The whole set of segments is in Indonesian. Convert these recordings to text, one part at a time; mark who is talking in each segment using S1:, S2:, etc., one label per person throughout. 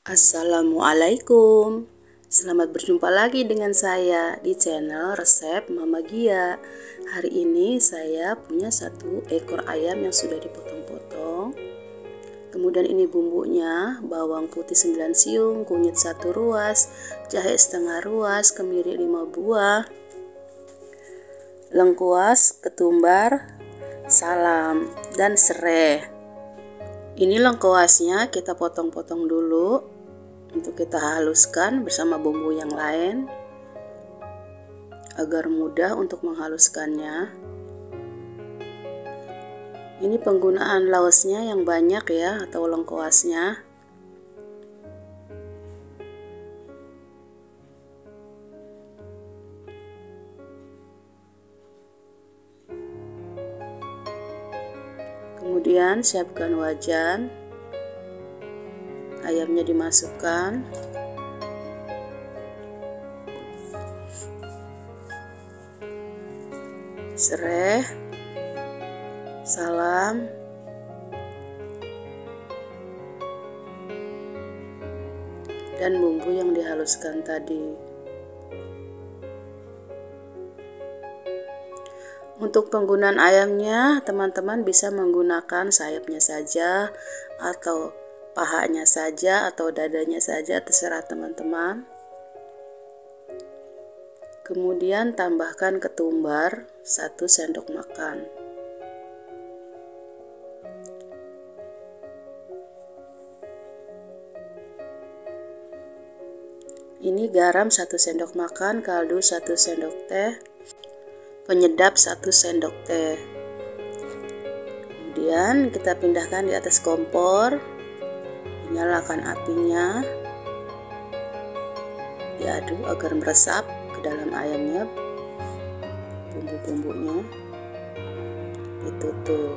S1: Assalamualaikum. Selamat berjumpa lagi dengan saya di channel resep Mama Gia. Hari ini saya punya satu ekor ayam yang sudah dipotong-potong. Kemudian ini bumbunya: bawang putih 9 siung, kunyit 1 ruas, jahe setengah ruas, kemiri 5 buah, lengkuas, ketumbar, salam, dan serai. Ini lengkuasnya kita potong-potong dulu untuk kita haluskan bersama bumbu yang lain agar mudah untuk menghaluskannya. Ini penggunaan laosnya yang banyak ya, atau lengkuasnya. Kemudian siapkan wajan, ayamnya dimasukkan, serai, salam, dan bumbu yang dihaluskan tadi. Untuk penggunaan ayamnya, teman-teman bisa menggunakan sayapnya saja, atau pahanya saja, atau dadanya saja, terserah teman-teman. Kemudian tambahkan ketumbar 1 sendok makan. Ini garam 1 sendok makan, kaldu 1 sendok teh, penyedap 1 sendok teh. Kemudian kita pindahkan di atas kompor, nyalakan apinya, diaduk agar meresap ke dalam ayamnya bumbu-bumbunya, ditutup.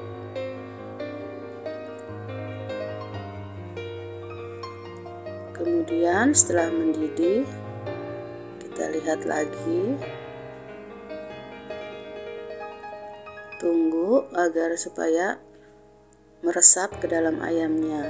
S1: Kemudian setelah mendidih, kita lihat lagi, tunggu agar supaya meresap ke dalam ayamnya.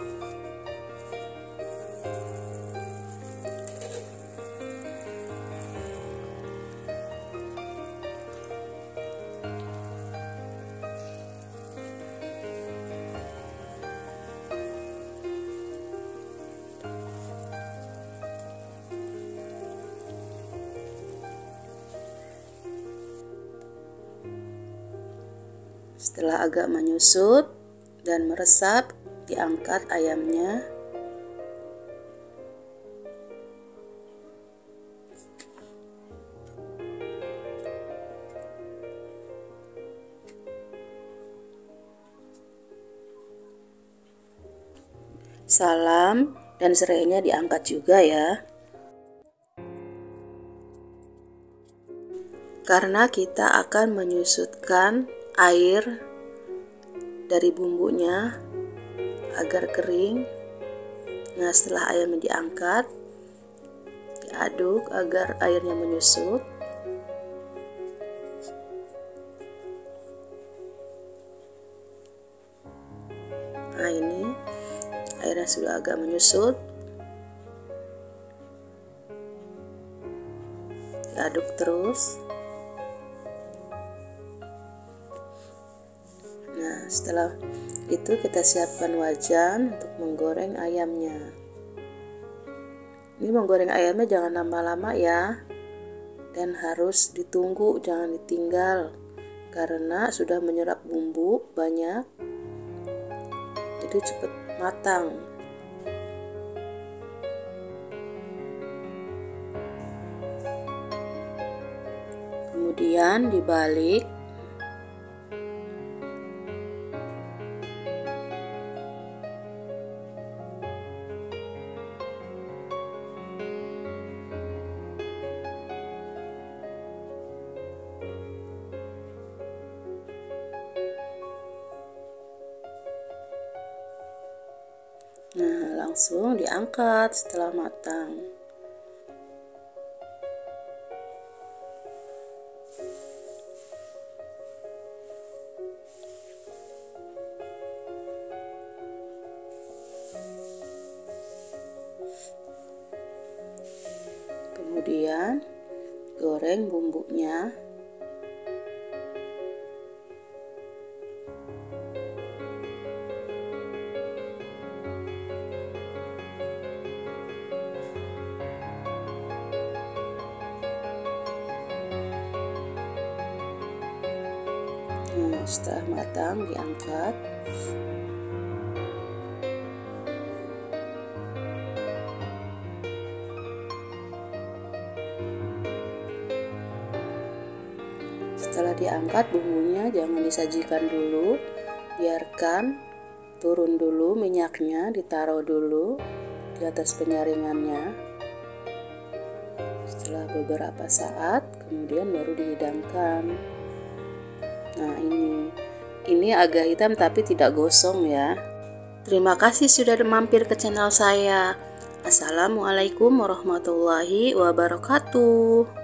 S1: Setelah agak menyusut dan meresap, diangkat ayamnya. Salam dan serainya diangkat juga ya. Karena kita akan menyusutkan air dari bumbunya agar kering. Nah, setelah ayamnya diangkat, diaduk agar airnya menyusut. Nah, ini airnya sudah agak menyusut. Diaduk terus. Nah, setelah itu kita siapkan wajan untuk menggoreng ayamnya. Ini menggoreng ayamnya jangan lama-lama ya, dan harus ditunggu, jangan ditinggal, karena sudah menyerap bumbu banyak, jadi cepat matang. Kemudian dibalik. Nah, langsung diangkat setelah matang. Kemudian goreng bumbunya. Nah, setelah matang diangkat. Setelah diangkat, bumbunya jangan disajikan dulu, biarkan turun dulu minyaknya, ditaruh dulu di atas penyaringannya. Setelah beberapa saat, kemudian baru dihidangkan. Nah, ini agak hitam tapi tidak gosong ya. Terima kasih sudah mampir ke channel saya. Assalamualaikum warahmatullahi wabarakatuh.